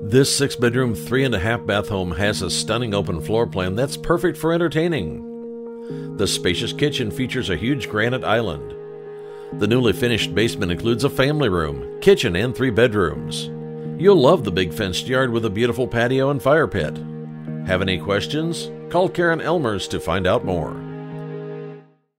This 6-bedroom, 3.5-bath home has a stunning open floor plan that's perfect for entertaining. The spacious kitchen features a huge granite island. The newly finished basement includes a family room, kitchen, and 3 bedrooms. You'll love the big fenced yard with a beautiful patio and fire pit. Have any questions? Call Karen Elmers to find out more.